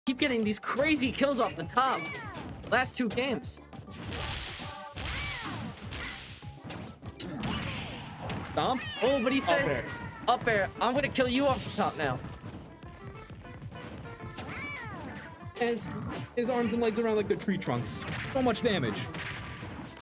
keep getting these crazy kills off the top. Last 2 games. Stomp. Oh, but he said up air. I'm gonna kill you off the top now. And his arms and legs around like the tree trunks. So much damage.